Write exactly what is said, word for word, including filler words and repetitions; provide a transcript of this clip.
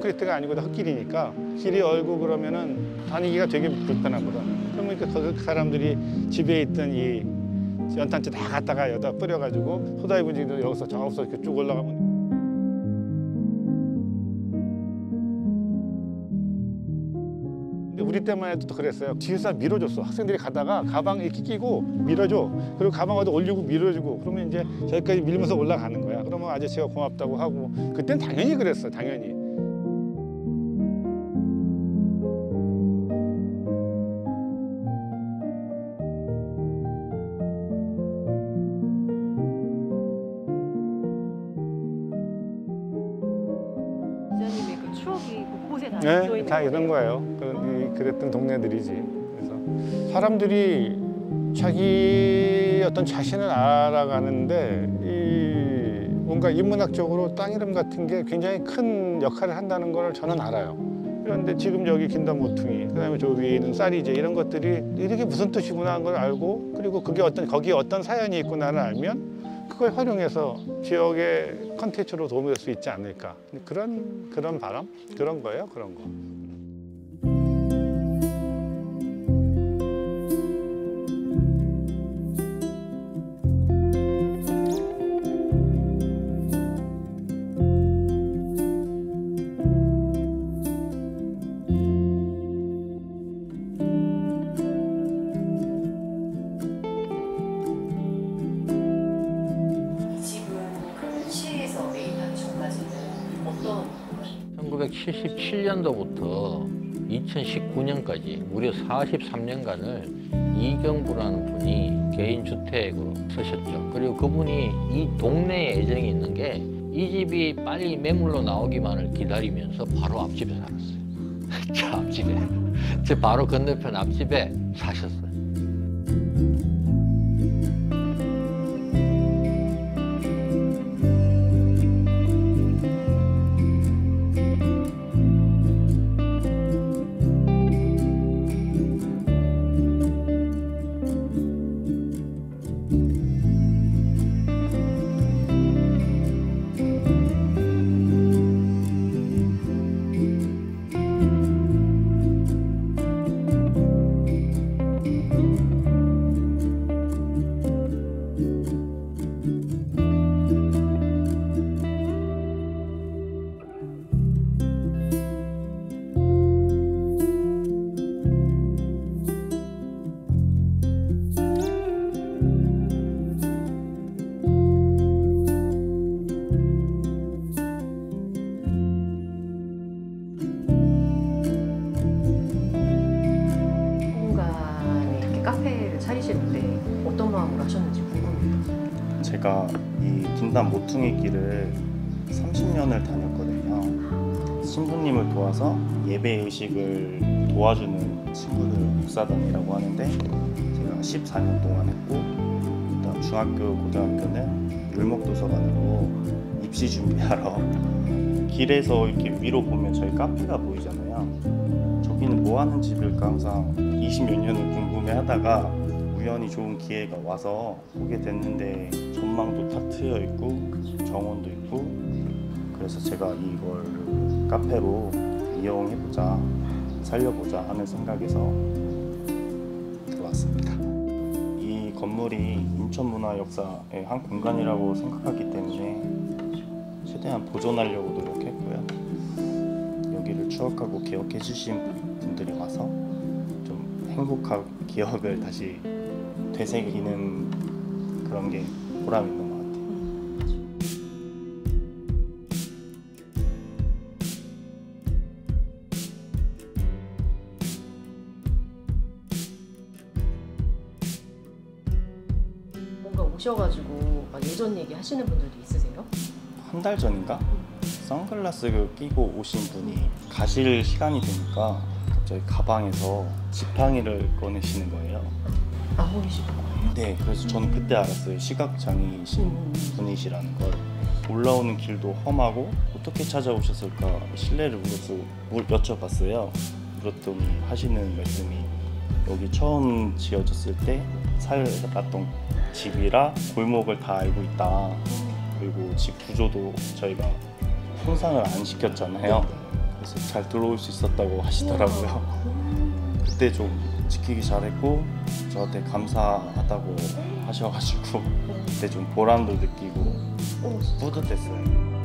콘크리트가 아니고 다 흙길이니까 길이 얼고 그러면은 다니기가 되게 불편하거든. 그러니까 그 사람들이 집에 있던 이 연탄재 다 갖다가 여기다 뿌려가지고 소다이 분지도 여기서 저기서 이렇게 쭉 올라가면. 우리 때만 해도 그랬어요. 뒤에서 밀어줬어. 학생들이 가다가 가방 이렇게 끼고 밀어줘. 그리고 가방 어디 올리고 밀어주고. 그러면 이제 저기까지 밀면서 올라가는 거야. 그러면 아저씨가 고맙다고 하고. 그땐 당연히 그랬어. 당연히. 기자님의 그 추억이 곳곳에 다 네, 있는 다 거예요. 이런 거예요. 그, 그랬던 동네들이지. 그래서 사람들이 자기 어떤 자신을 알아가는데 이 뭔가 인문학적으로 땅 이름 같은 게 굉장히 큰 역할을 한다는 걸 저는 알아요. 그런데 지금 여기 긴담 모퉁이, 그다음에 저 위에 있는 쌀이제 이런 것들이 이렇게 무슨 뜻이구나 하는 걸 알고, 그리고 그게 어떤 거기에 어떤 사연이 있구나를 알면 그걸 활용해서 지역의 컨텐츠로 도움이 될 수 있지 않을까. 그런 그런 바람, 그런 거예요, 그런 거. 천구백칠십칠 년도부터 이천십구 년까지 무려 사십삼 년간을 이경부라는 분이 개인주택으로 쓰셨죠. 그리고 그분이 이 동네에 애정이 있는 게 이 집이 빨리 매물로 나오기만을 기다리면서 바로 앞집에 살았어요. 저 앞집에. 저 바로 건너편 앞집에 사셨어요. 차리시는데 어떤 마음으로 하셨는지 궁금해요. 제가 이 긴담 모퉁이 길을 삼십 년을 다녔거든요. 신부님을 도와서 예배 의식을 도와주는 친구들 목사단이라고 하는데 제가 십사 년 동안 했고, 일단 중학교, 고등학교는 율목도서관으로 입시 준비하러 길에서 이렇게 위로 보면 저희 카페가 보이잖아요. 저기는 뭐 하는 집일까 항상 이십몇 년을 궁금해하다가 우연히 좋은 기회가 와서 보게 됐는데 전망도 다 트여 있고 정원도 있고, 그래서 제가 이걸 카페로 이용해보자, 살려보자 하는 생각에서 들어왔습니다. 이 건물이 인천문화역사의 한 공간이라고 생각하기 때문에 최대한 보존하려고 노력했고요. 여기를 추억하고 기억해 주신 분들이 와서 좀 행복한 기억을 다시 되새기는 그런 게 보람 있는 것 같아요. 뭔가 오셔가지고 막 예전 얘기 하시는 분들도 있으세요? 한 달 전인가? 선글라스 끼고 오신 분이 가실 시간이 되니까 갑자기 가방에서 지팡이를 꺼내시는 거예요. 안 보이시는 거예요? 네, 그래서 저는 그때 알았어요. 시각장애이신 음. 분이시라는 걸. 올라오는 길도 험하고 어떻게 찾아오셨을까 실례를 물어서 물 여쭤봤어요. 물었더니 하시는 말씀이 여기 처음 지어졌을 때 살았던 집이라 골목을 다 알고 있다. 그리고 집 구조도 저희가 손상을 안 시켰잖아요. 그래서 잘 들어올 수 있었다고 하시더라고요. 그때 좀 지키기 잘했고 저한테 감사하다고 하셔가지고 그때 좀 보람도 느끼고 어, 뿌듯했어요.